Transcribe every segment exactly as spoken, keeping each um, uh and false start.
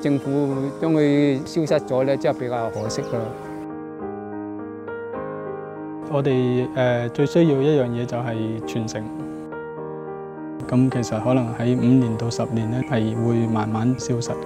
政府將佢消失咗咧，真係比較可惜㗎啦。 我哋誒、呃、最需要一樣嘢就係傳承。咁其實可能喺五年到十年咧，係會慢慢消失。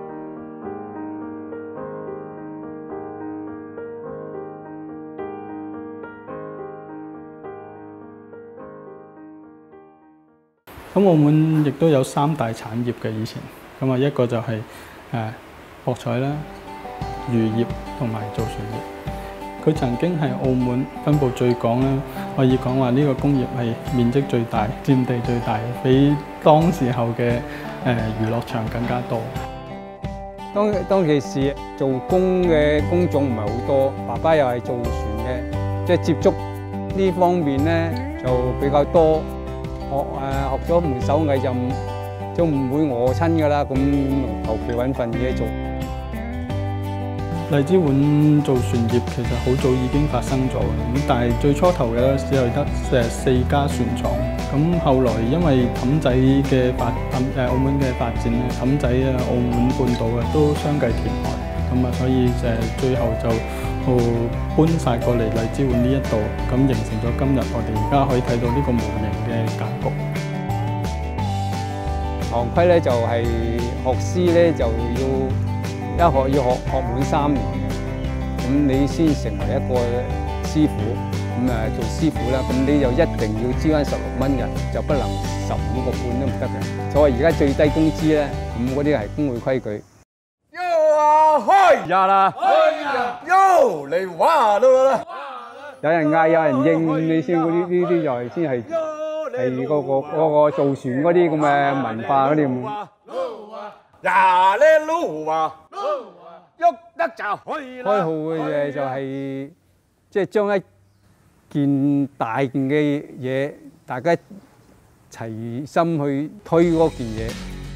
咁澳門亦都有三大產業嘅以前，咁啊一個就係誒博彩啦、漁業同埋造船業。佢曾經係澳門分佈最廣啦，可以講話呢個工業係面積最大、佔地最大，比當時候嘅誒娛樂場更加多。 當當其時做工嘅工種唔係好多，爸爸又係造船嘅，即係接觸呢方面咧就比較多。學誒學咗門手藝就都唔會餓親㗎啦，咁求其揾份嘢做。 荔枝碗造船業其實好早已經發生咗嘅，咁但係最初頭嘅只係得誒四家船廠，咁後來因為氹仔嘅發氹誒澳門嘅發展咧，氹仔啊、澳門半島啊都相繼填海，咁啊所以誒最後就搬晒過嚟荔枝碗呢一度，咁形成咗今日我哋而家可以睇到呢個模型嘅格局。 行規咧就係學師咧就要一學要學學滿三年嘅，咁你先成為一個師傅，咁啊做師傅啦，咁你就一定要招翻十六蚊人，就不能十五個半都唔得嘅。所以而家最低工資咧，咁嗰啲係工會規矩。 喲啊開呀啦，喲你話啦， 有人嗌有人應你先，嗰啲呢啲就係先係係嗰個嗰個造船嗰啲咁嘅文化嗰啲咁。 呀咧嚕啊，喐得就開啦。 開號嘅就係即係將一件大件嘅嘢，大家齊心去推嗰件嘢。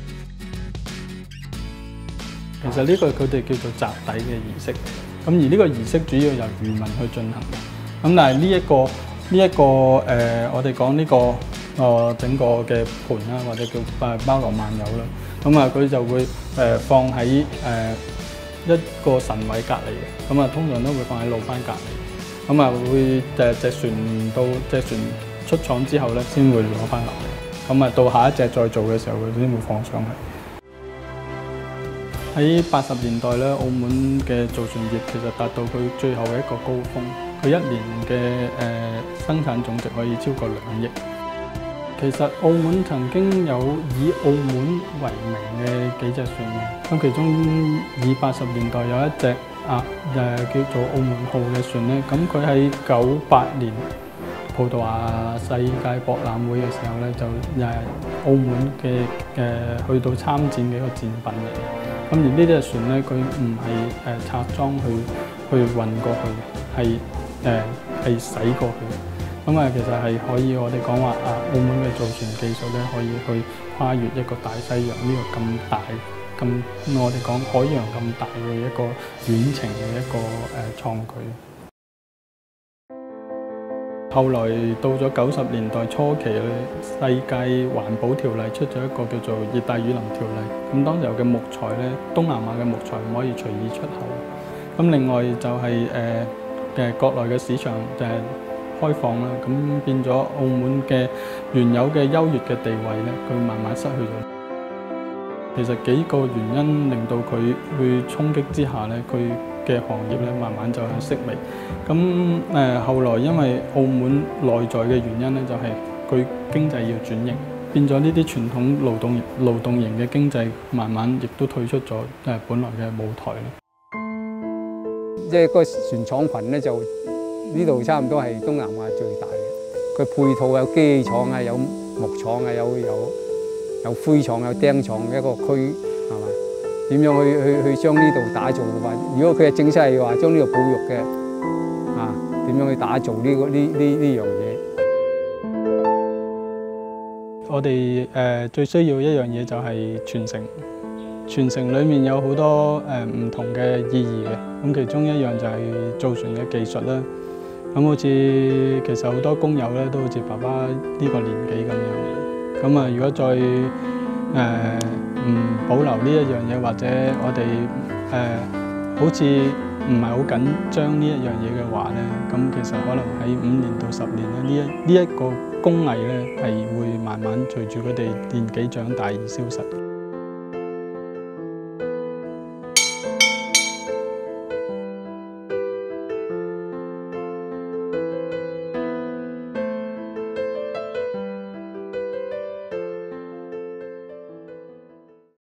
其實呢個佢哋叫做擲底嘅儀式，咁而呢個儀式主要由漁民去進行嘅。咁但係呢一個呢一個誒、呃，我哋講呢個誒、呃、整個嘅盤啦，或者叫誒包羅萬有啦。咁啊，佢就會誒、呃、放喺誒、呃、一個神位隔離嘅。咁啊，通常都會放喺路番隔離。咁啊，會誒隻船到隻船出廠之後咧，先會攞翻落嚟。咁啊，到下一隻再做嘅時候，佢先會放上去。喺八十年代咧，澳門嘅造船業其實達到佢最後嘅一個高峰，佢一年嘅誒、呃、生產總值可以超過兩億。其實澳門曾經有以澳門為名嘅幾隻船嘅，咁其中以八十年代有一隻啊誒、呃、叫做澳門號嘅船咧，咁佢喺九八年葡萄牙世界博覽會嘅時候咧，就誒澳門嘅誒、呃、去到參展嘅一個展品嚟。咁而呢隻船咧，佢唔係誒拆裝去去運過去嘅，係誒係駛過去嘅。咁啊，其實係可以我哋講話啊，澳門嘅造船技術咧，可以去跨越一個大西洋呢個咁大咁我哋講海洋咁大嘅一個遠程嘅一個誒創舉。後來到咗九十年代初期咧，世界環保條例出咗一個叫做熱帶雨林條例。咁當時候嘅木材咧，東南亞嘅木材唔可以隨意出口。咁另外就係誒嘅國內嘅市場誒開放啦，咁變咗澳門嘅原有嘅優越嘅地位咧，佢慢慢失去咗。其實幾個原因令到佢會衝擊之下咧，佢嘅行業咧慢慢就係式微。咁誒、呃、後來因為澳門內在嘅原因咧，就係、是、佢經濟要轉型，變咗呢啲傳統勞動勞動型嘅經濟，慢慢亦都退出咗誒本來嘅舞台咧。 即係個船廠群咧，就呢度差唔多係東南亞最大嘅。佢配套有機廠啊，有木廠啊，有有有灰廠、有釘廠嘅一個區，係嘛？點樣去去去將呢度打造嘅話，如果佢係正式係話將呢度保育嘅，啊點樣去打造呢個呢呢呢樣嘢？ 我哋誒、呃、最需要一樣嘢就係傳承。傳承裡面有好多誒唔、呃、同嘅意義嘅，咁其中一樣就係造船嘅技術啦。咁好似其實好多工友咧都好似爸爸呢個年紀咁樣。咁啊，如果再誒、呃唔保留呢一樣嘢，或者我哋誒、呃、好似唔係好緊張呢一樣嘢嘅話咧，咁其實可能喺五年到十年咧，呢一呢一個工藝咧係會慢慢隨住佢哋年紀長大而消失。